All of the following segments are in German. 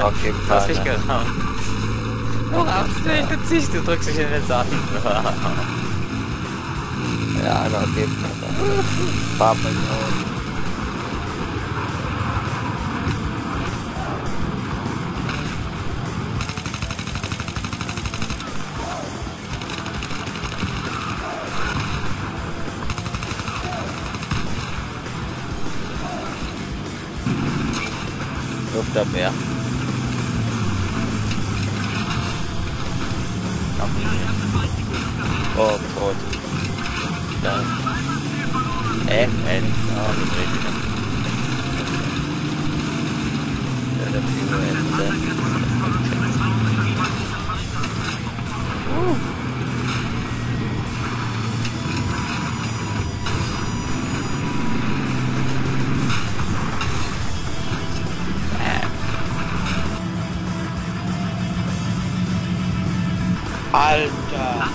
Okay, Du hast mich gehört. Worauf du ziehst, du drückst dich in den Sand. Ja, da geht Papa auch. Luft am Meer. Oh Gott. Ja. Ja, das dreht wieder. Ja, der Führer Alter!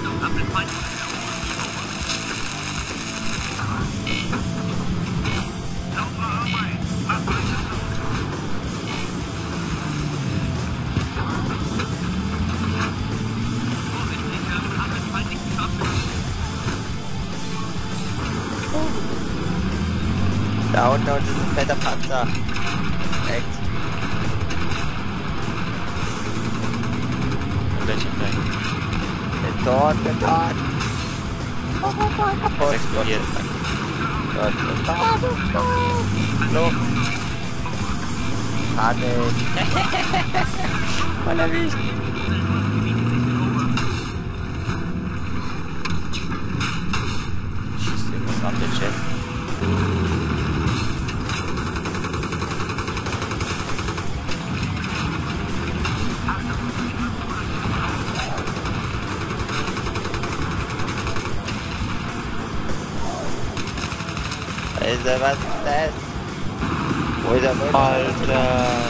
Da unten ist ein fetter Panzer. Echt. Und welche Fleck? Dort. Das explodiert. Hallo. Panik. Voll erwischt. Schießt irgendwas an den Chat. Alter, was ist das? Wo ist er? Alter!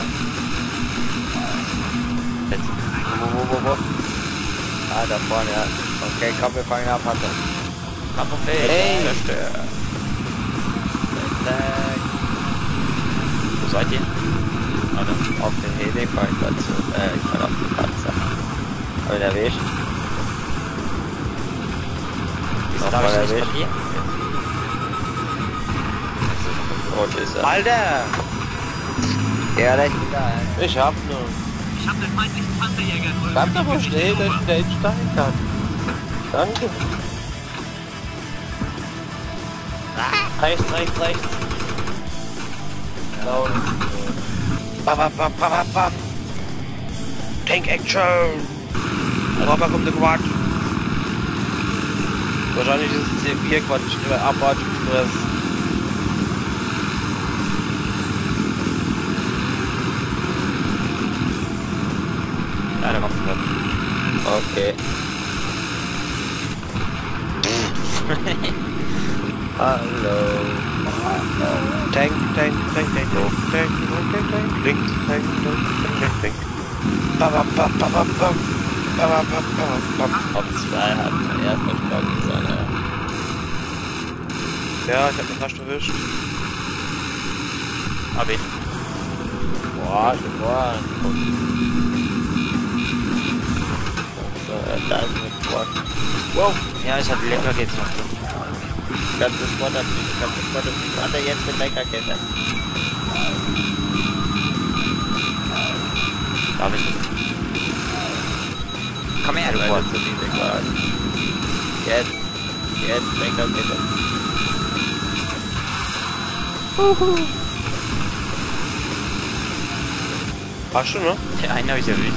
Jetzt. Wo? Ah, da vorne, ja. Okay, komm, wir fangen ab, Hunter. Kampffähig. Hey! Zerstört. Wo seid ihr? Warte. Auf den Heli fahr ich dazu. Ich fahr auf den Panzer. Hab ihn erwischt. Wieso Noch darf mal ich nicht erwischt. von hier? Rot ist er. Alter! Ja, da ist wieder. Ich hab nur. Ich hab den feindlichen Panzerjäger in eurem Bleibt aber Gesicht schnell, dass erobert. ich da entsteigen kann. Danke. Rechts. Bam. Tank Action! Robber kommt der Quatsch. Wahrscheinlich ist es C4 Quatsch, oder Abwatsch Express. Ja, da kommt ein Bob. Okay. Hallo. Tank. Links, Tank. Auf 2 hat er verstanden seine. Ja, ich hab den fast erwischt. AB. Boah, geboren. Da ist ein Quad. Wow. Ja, ich hatte lecker geht's noch. Ganzes Quad abfliegen. Warte jetzt mit Leckerkette. Darf ich? Komm her, du Leider Quad. zu niedrig war. Jetzt Leckerkette. Hast du noch? Ja, einen hab ich erwischt.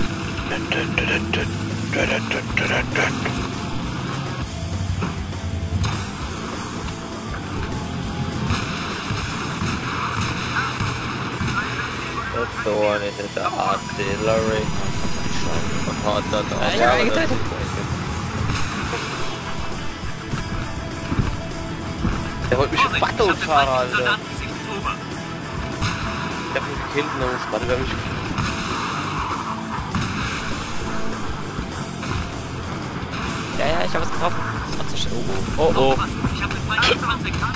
So one ist der Artillery. Und hat da drauf. Ich hab ihn getötet. Der wollte mich Vorsicht, Battle ich hab den fahren, feindlichen Alter. Soldaten in Sicht erobert. Ich hab ihn gekillt und dann ist Battle, mich. Ja, ich hab es getroffen. Oh. Aufpassen, ich hab den feindlichen Panzer.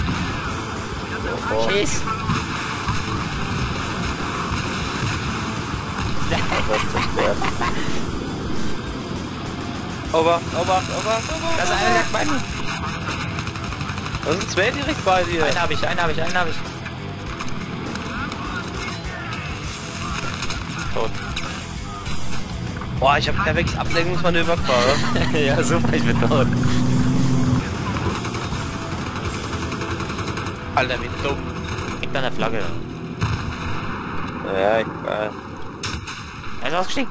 Schieß. wird zerstört. Obacht, Obacht, Obacht, Obacht. Das ist einer direkt bei mir. Da sind zwei direkt bei dir. Einen hab ich. Tot. Boah, ich hab perfektes Ablenkungsmanöver gefahren. Ja, super, ich bin tot. Alter, wie dumm. Liegt an der Flagge. Ja, ich weiß. Er ist ausgestiegen.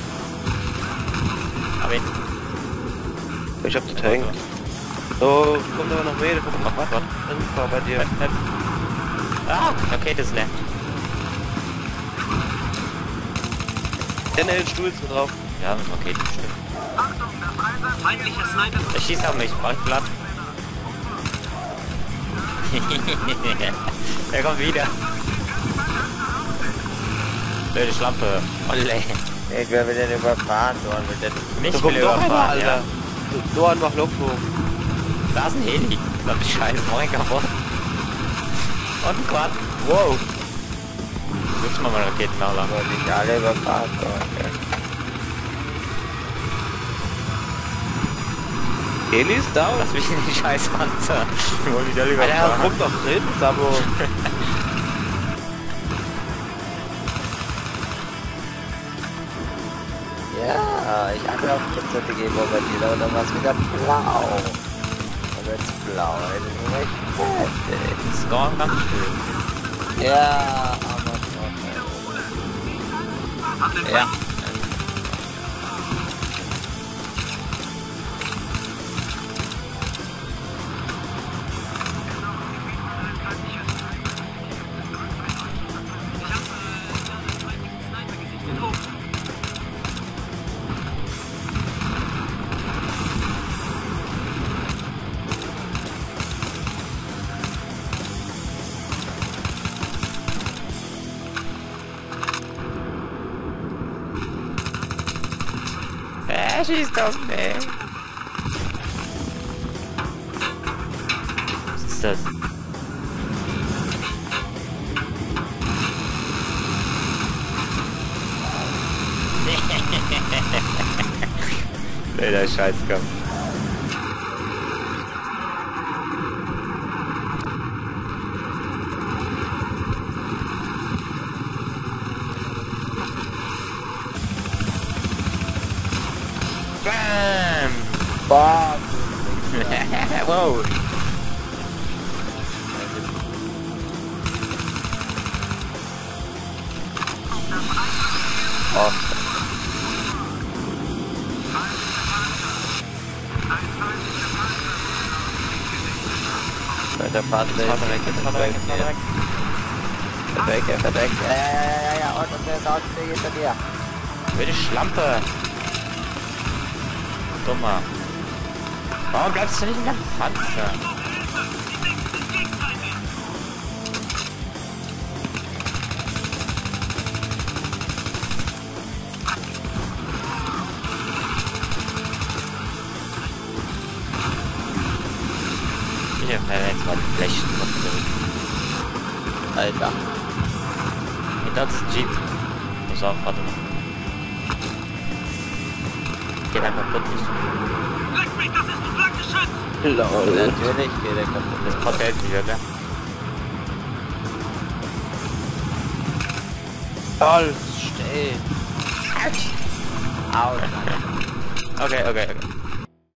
Hab ihn. Ich hab den Tank. So, kommt aber noch mehr, da kommt noch was. Irgendwo bei dir. Ah, okay, das ist leer. Der hält Stuhl so drauf. Ja, okay, das stimmt. Feindlicher Sniper. Er schießt auf mich, mach ich platt. Er kommt wieder. Blöde Schlampe. Olle. Ich werde den überfahren, Dorn mit den... Mich Da will kommt doch einer, überfahren, Alter. ja. Dorn macht Lokflug. Da ist ein Heli. Da ist scheiße Moin kaputt. Und ein Quad. Wow. Willst du mal Raketen auch lang? Wollte ich alle überfahren, Dorn. Heli ist down. Lass mich in die scheiß Panzer. Ich wollte mich alle Alter, überfahren. guck doch drin, Sabo. Ja, ich hatte auch kurzzeitig bombardiert, aber dann war es wieder blau. Und jetzt blau, das ist echt fertig. Das ist noch ganz schön. Ja, aber noch. Ja. Er schießt auf mich. Was ist das? Nee, der Scheißkampf. Bam! Bam! Wow! Oh. Der Panzer ist Verdeckt. verdeckt. Ja, und der ist auch hinter dir. Bitte Schlampe! Dummer. Warum bleibst du nicht in der Panzer? Ich hab jetzt mal die Flächen noch zurück. Alter. Hinter uns ist ein Jeep. Pass auf, warte mal. Geh einfach kaputt nicht. Leck mich, das ist ein Flakgeschütz! Lol. Natürlich geht der kaputt. Das Pott hält wieder, ne? Toll, steh. Au. Okay.